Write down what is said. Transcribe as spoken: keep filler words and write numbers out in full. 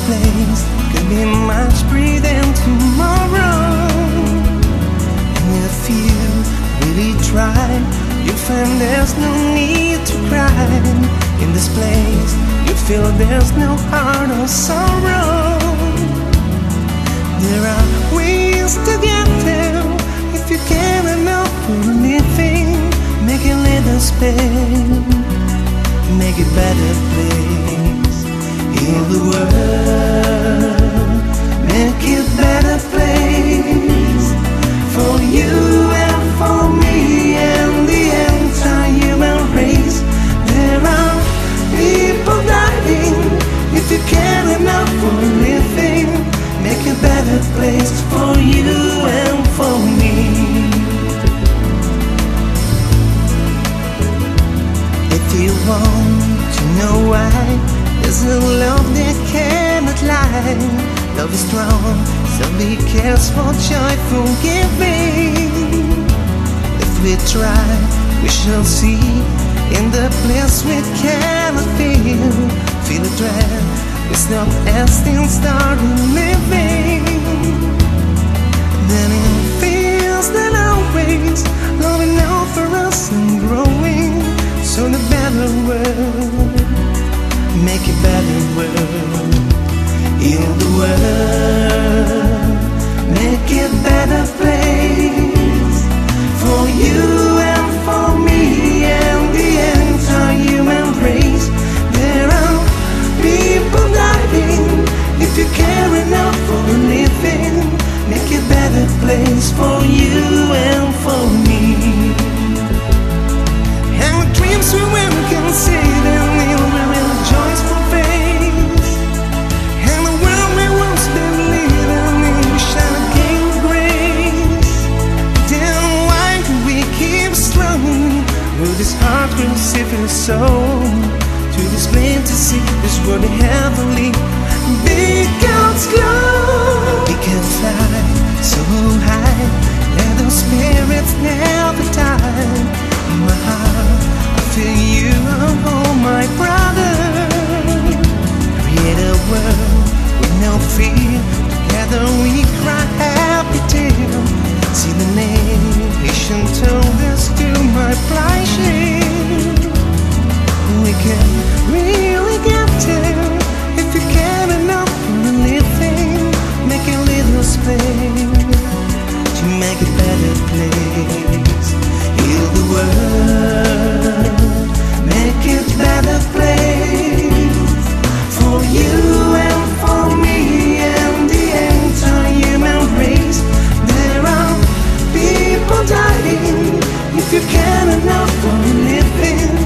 place could be much breathe than tomorrow. And if you really try, you'll find there's no need to cry. In this place, you feel there's no heart or sorrow. There are ways to get there. If you care enough for anything, make a little space, make a better place. Heal the world, make it a better place for you and for me and the entire human race. There are people dying. If you care enough for living, make a better place for you and for me. If you want to know why, there's a love that cannot lie. Love is strong, so be careful, joyful giving. If we try, we shall see. In the place we cannot feel, feel a dread, we stop and still start living. Then it feels that always loving out for us and growing. So the better world, make a better world. Heal the world, make it a better place for you and for me and the entire human race. There are people dying. If you care enough for living, make a better place for you and for me. And the dreams we will consider will be real joyful face. And the world we once believed in will shine again grace. Then why do we keep struggling with this heart crucified soul? To display to see this world heavenly, big God's glow. We can fly so high, let those spirits never die. In my heart, I feel you are all my brother. Create a world with no fear. Together we cry happy tears. See the nation told us to my pleasure. We can really get there if you care enough for living. Make a little space to make a better place. Heal the world, make it a better place for you and for me and the entire human race. There are people dying. If you care enough for living,